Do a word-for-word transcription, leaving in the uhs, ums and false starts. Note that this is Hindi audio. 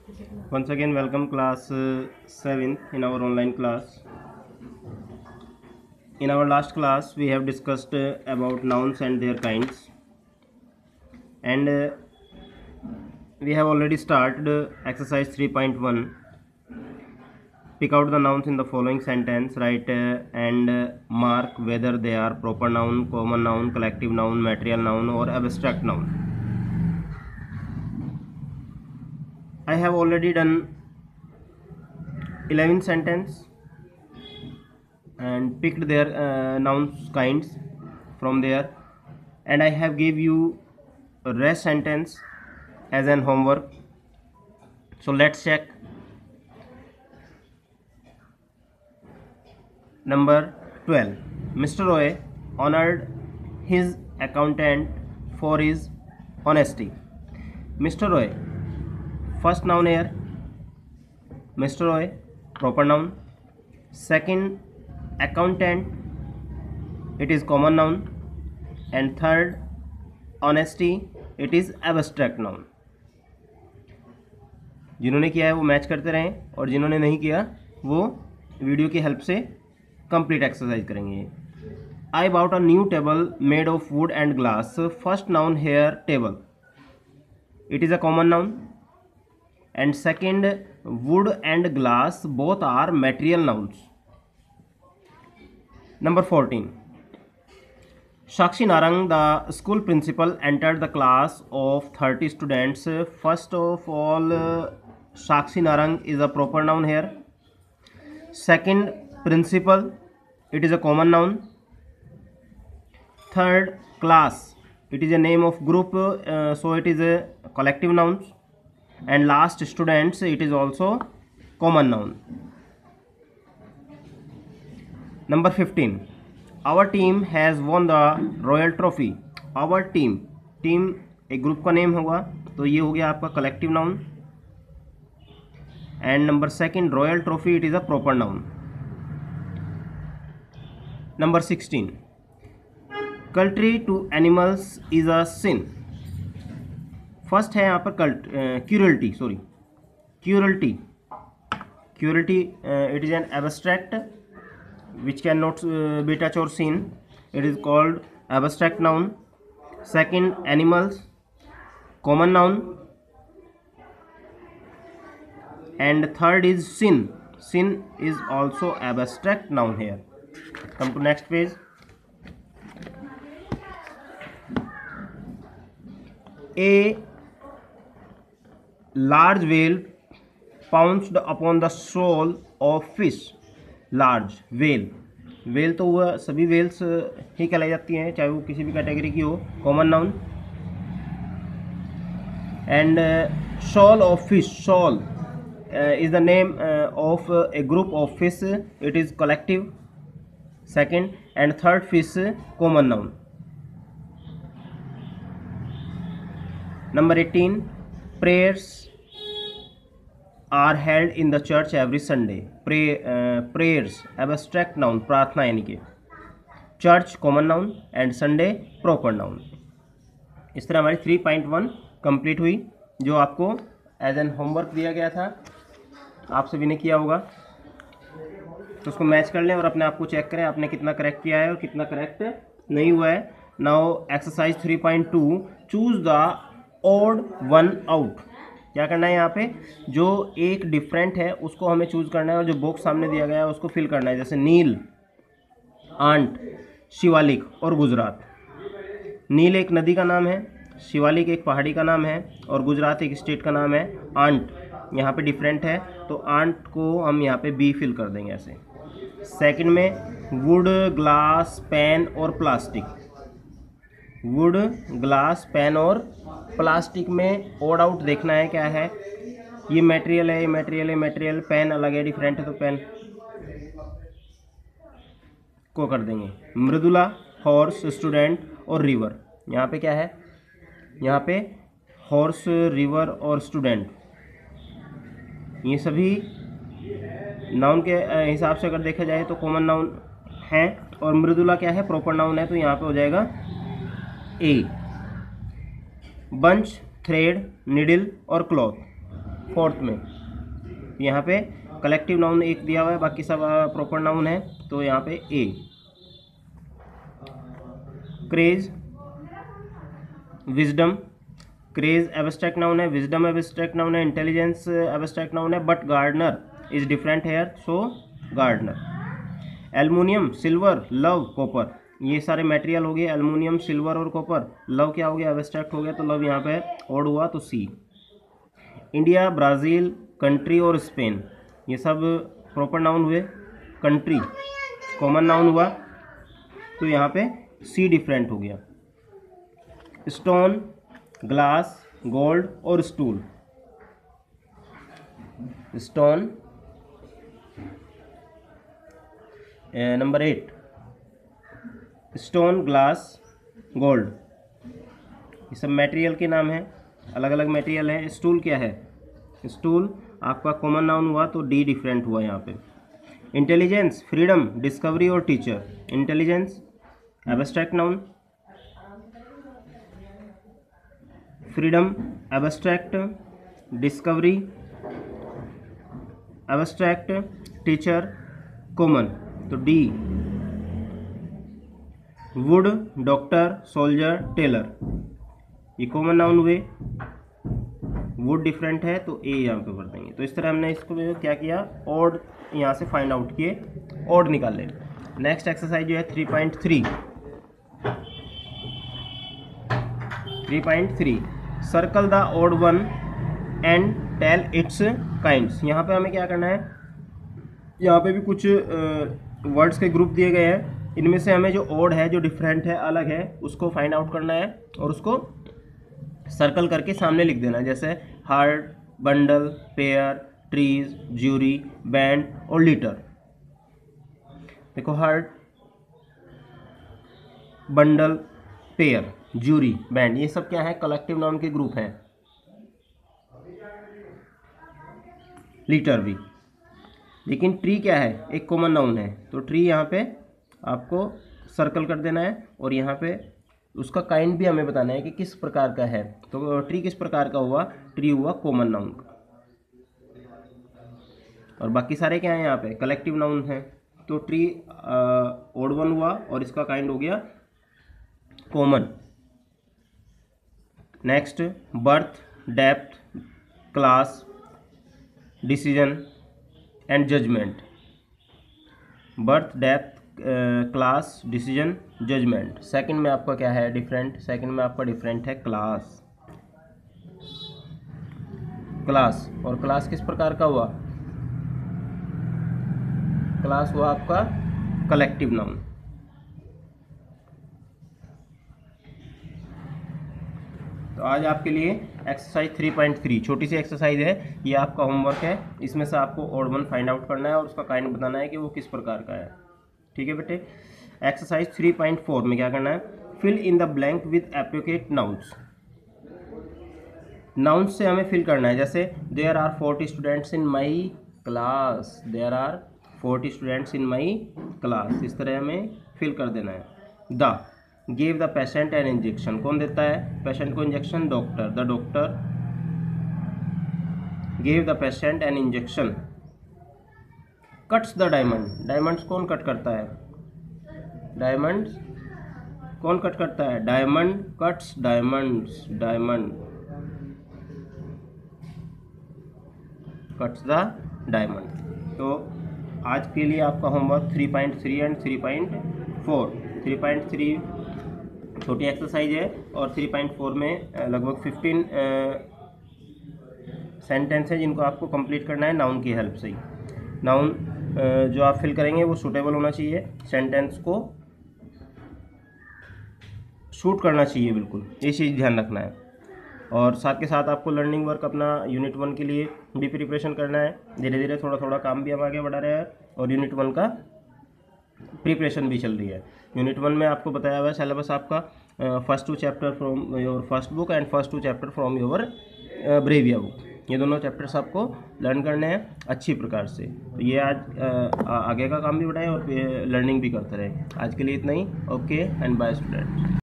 Once again, welcome class uh, seventh in our online class. In our last class, we have discussed uh, about nouns and their kinds, and uh, we have already started uh, exercise three point one. Pick out the nouns in the following sentence, write uh, and uh, mark whether they are proper noun, common noun, collective noun, material noun, or abstract noun. I have already done eleven sentence and picked their uh, nouns kinds from there, and I have gave you a rest sentence as an homework. So let's check. Number twelve. Mister Roy honored his accountant for his honesty. Mister Roy, first noun here. Mister Roy, proper noun. Second, accountant, it is common noun. And third, honesty, it is abstract noun. जिन्होंने किया है वो मैच करते रहें, और जिन्होंने नहीं किया वो वीडियो की हेल्प से कंप्लीट एक्सरसाइज करेंगे. I bought a new table made of wood and glass. First noun here, table. It is a common noun. And second, wood and glass both are material nouns. Number fourteen. Sakshi Narang, the school principal, entered the class of thirty students. First of all, Sakshi Narang is a proper noun here. Second, principal, it is a common noun. Third, class, it is a name of group, uh, so it is a collective noun. And last, students, it is also common noun. Number fifteen. Our team has won the royal trophy. Our team, team एक ग्रुप का नेम होगा, तो ये हो गया आपका collective noun. And number second, royal trophy, it is a proper noun. Number sixteen. Cruelty to animals is a sin. First है यहाँ पर cult cruelty sorry cruelty cruelty it is an abstract which cannot uh, be touched or seen. It is called abstract noun. Second, animals, common noun. And third is sin. Sin is also abstract noun here. Come to next page. A large whale pounced upon the shoal of fish. Large whale, whale तो वह सभी वेल्स ही कहलाई जाती हैं, चाहे वो किसी भी कैटेगरी की हो, common noun. And shoal of fish, shoal is the name of a group of fish, it is collective. Second and third fish common noun. Number eighteen. Prayers are held in the church every Sunday. Pray prayers abstract noun, प्रार्थना यानी कि. Church common noun and Sunday proper noun. इस तरह हमारी थ्री पॉइंट वन कंप्लीट हुई, जो आपको एज एन होमवर्क दिया गया था, आप सभी ने किया होगा. तो उसको मैच कर लें और अपने आप को चेक करें आपने कितना करेक्ट किया है और कितना करेक्ट नहीं हुआ है. Now exercise three point two, choose the odd one out. क्या करना है यहाँ पे, जो एक डिफरेंट है उसको हमें चूज करना है, और जो बॉक्स सामने दिया गया है उसको फिल करना है. जैसे नील, आंट, शिवालिक और गुजरात. नील एक नदी का नाम है, शिवालिक एक पहाड़ी का नाम है, और गुजरात एक स्टेट का नाम है. आंट यहाँ पे डिफरेंट है, तो आंट को हम यहाँ पे बी फिल कर देंगे ऐसे. सेकंड में वुड, ग्लास, पेन और प्लास्टिक. वुड, ग्लास, पेन और प्लास्टिक में ओड आउट देखना है क्या है. ये मटेरियल है, ये मटेरियल है, मटेरियल. पेन अलग है, डिफरेंट है, तो पेन को कर देंगे. मृदुला, हॉर्स, स्टूडेंट और रिवर. यहाँ पे क्या है, यहाँ पे हॉर्स, रिवर और स्टूडेंट, ये सभी नाउन के हिसाब से अगर देखा जाए तो कॉमन नाउन है. और मृदुला क्या है, प्रॉपर नाउन है, तो यहाँ पे हो जाएगा ए. बंच, थ्रेड, निडल और क्लॉथ. फोर्थ में। यहाँ पे कलेक्टिव नाउन एक दिया हुआ है, बाकी सब प्रॉपर नाउन है, तो यहाँ पे A. Craze, wisdom. Craze abstract noun है, विजडम एब्स्ट्रैक्ट नाउन है, इंटेलिजेंस एब्स्ट्रैक्ट नाउन है, but gardener is different here, so gardener. Aluminium, silver, love, copper, ये सारे मटेरियल हो गए, एल्युमिनियम, सिल्वर और कॉपर। लव क्या हो गया, एब्स्ट्रैक्ट हो गया, तो लव यहाँ पे ओड हुआ, तो सी। इंडिया, ब्राज़ील, कंट्री और स्पेन, ये सब प्रॉपर नाउन हुए। कंट्री कॉमन नाउन हुआ, तो यहाँ पे सी डिफरेंट हो गया। स्टोन, ग्लास, गोल्ड और stool. Stone, number eight, stone, glass, gold, ये सब मटेरियल के नाम हैं, अलग अलग मटेरियल है। स्टूल क्या है, स्टूल आपका कॉमन नाउन हुआ, तो डी डिफरेंट हुआ यहाँ पे। इंटेलिजेंस, फ्रीडम, डिस्कवरी और teacher. Intelligence abstract noun, freedom abstract, discovery abstract, teacher common, तो D. Wood, doctor, soldier, tailor, ये कॉमन नाउन हुए। वुड डिफरेंट है, तो ए यहाँ पे भर देंगे। तो इस तरह हमने इसको क्या किया, ऑड यहाँ से फाइंड आउट किए, ऑड निकाल ले। नेक्स्ट एक्सरसाइज जो है three point three three point three circle the odd one and tell its kinds. यहाँ पे हमें क्या करना है, यहाँ पे भी कुछ वर्ड्स के ग्रुप दिए गए हैं, इनमें से हमें जो ऑड है, जो डिफरेंट है, अलग है, उसको फाइंड आउट करना है और उसको सर्कल करके सामने लिख देना है। जैसे heart, bundle, pair, trees, jury, band और लीटर। देखो heart, bundle, pair, jury, band, ये सब क्या है, कलेक्टिव नाउन के ग्रुप हैं। लीटर भी, लेकिन ट्री क्या है, एक कॉमन नाउन है, तो ट्री यहाँ पे आपको सर्कल कर देना है और यहाँ पे उसका काइंड भी हमें बताना है कि किस प्रकार का है। तो ट्री किस प्रकार का हुआ, ट्री हुआ कॉमन नाउन का, और बाकी सारे क्या हैं यहाँ पे, कलेक्टिव नाउन है। तो ट्री ओड वन हुआ और इसका काइंड हो गया common. Next, birth, depth, class, decision and judgement. Birth, depth, class, decision, judgement. Second में आपका क्या है, डिफरेंट। सेकंड में आपका डिफरेंट है क्लास। क्लास, और क्लास किस प्रकार का हुआ, क्लास हुआ आपका कलेक्टिव नाउन। तो आज आपके लिए एक्सरसाइज थ्री पॉइंट थ्री छोटी सी एक्सरसाइज है, ये आपका होमवर्क है। इसमें से आपको ऑड वन फाइंड आउट करना है और उसका काइंड बताना है कि वो किस प्रकार का है। ठीक है बेटे। एक्सरसाइज थ्री पॉइंट फोर में क्या करना है, fill in the blank with appropriate nouns. Nouns से हमें फिल करना है, जैसे there are forty students in my class, there are forty students in my class, इस तरह हमें फिल कर देना है। The give the patient an injection, कौन देता है पेशेंट को injection, doctor. The doctor give the patient an injection. Cuts the diamond, diamonds कौन कट करता है, डायमंड्स कौन कट करता है, diamond cuts diamonds, diamond cuts the diamond. तो आज के लिए आपका homework three point three and three point four. Three point three छोटी एक्सरसाइज है और थ्री पॉइंट फोर में लगभग फिफ्टीन सेंटेंस है जिनको आपको कंप्लीट करना है नाउन की हेल्प से ही। नाउन जो आप फिल करेंगे वो सूटेबल होना चाहिए, सेंटेंस को शूट करना चाहिए, बिल्कुल ये चीज़ ध्यान रखना है। और साथ के साथ आपको लर्निंग वर्क अपना यूनिट वन के लिए भी प्रिपरेशन करना है। धीरे धीरे थोड़ा थोड़ा काम भी हम आगे बढ़ा रहे हैं और यूनिट वन का प्रिपरेशन भी चल रही है। यूनिट वन में आपको बताया हुआ है सिलेबस आपका first two chapter from your first book and first two chapter from your ब्रेविया बुक, ये दोनों चैप्टर्स आपको लर्न करने हैं अच्छी प्रकार से। तो ये आज आ, आगे का काम भी बढ़ाएं और लर्निंग भी करते रहें। आज के लिए इतना ही, ओके एंड बाय स्टूडेंट।